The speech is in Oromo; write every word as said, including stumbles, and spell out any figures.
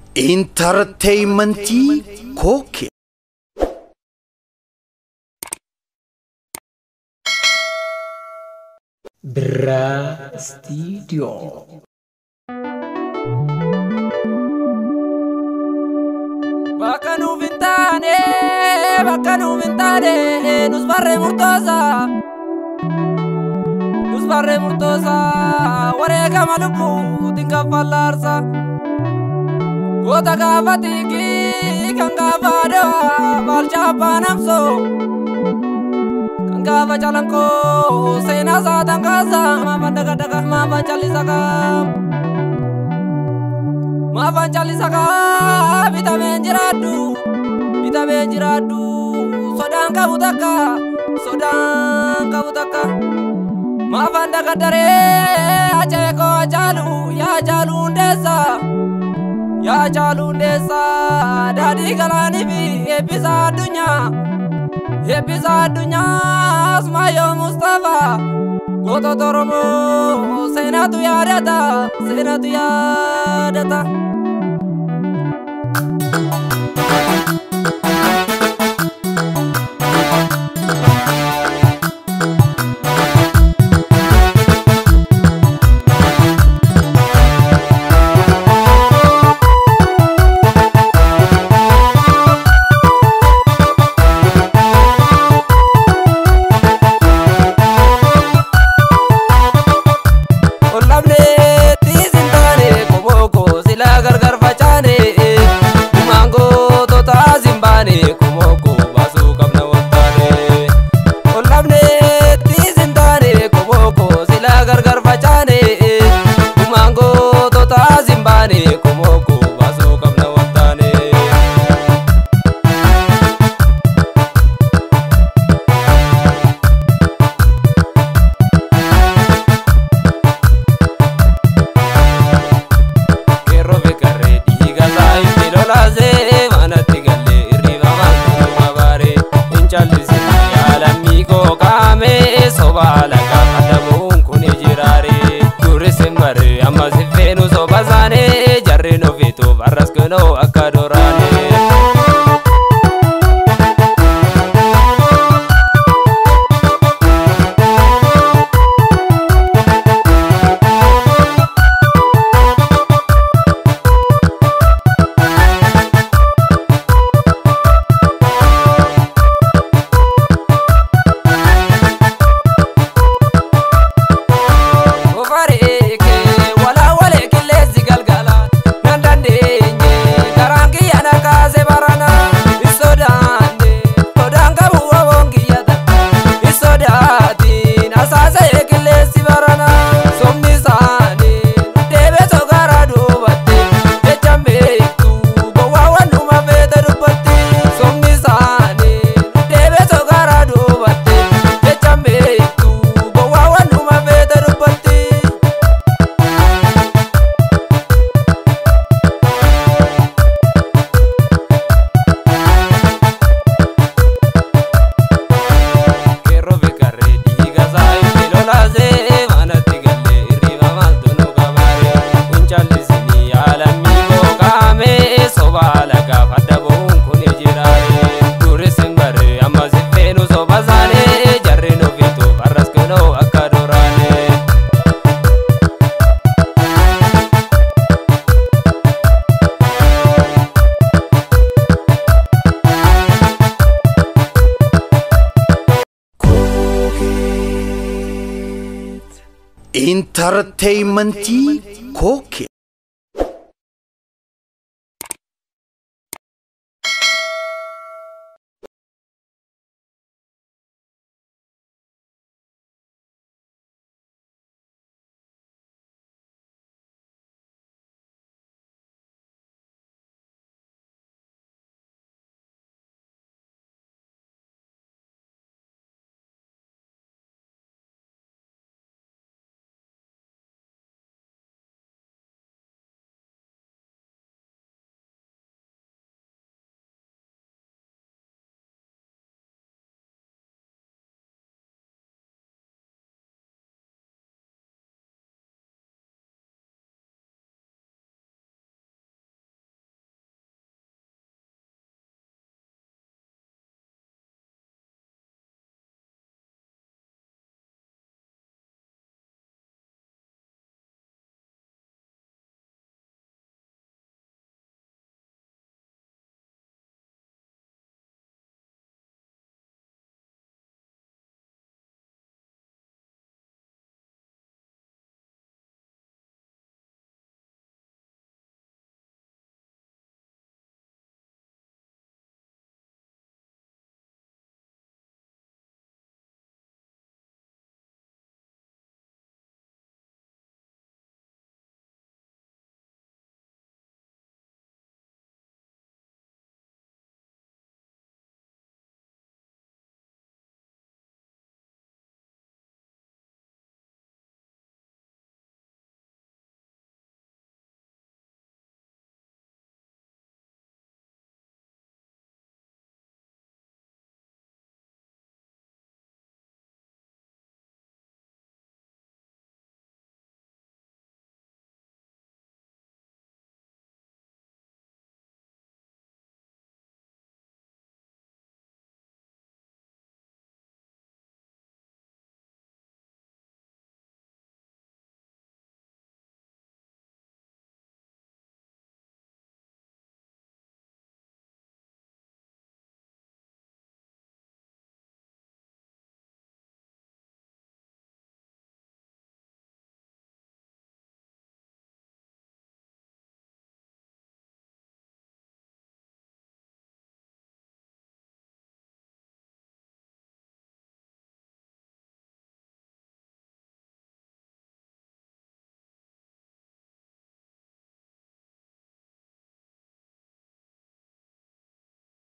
Entertainmenti Koke Bra Studio Bakanu vintane, bakanu vintane, nus barre murtosa, nus barre murtosa, warega malubu tinga falarsa, kota kafatiki kanga bado, balcha panamso, kanga bacalanko, sena sa tangkaza, ma bandaga daga ma bacalisaka. Ma fancali saka bita benjiradu bita benjiradu sodang kabutaka sodang kabutaka ma fanda kadare aje ko ajalu ya jalu ndesa ya jalu ndesa dadi galani bi episa dunya episa dunya asmayo Mustafa goto toromo senatu ya data senatu ya data Komoko basu kamna watane olabne tizindane komoko sila gargar fachane umango tota zimbane komoko basu kamna watane kero bekare diga sai filolaze manati sobala kadabun kuni jirare turisimare amazifenu sobazane jarre no veto barraskeno akadorane Entertainmenti Koke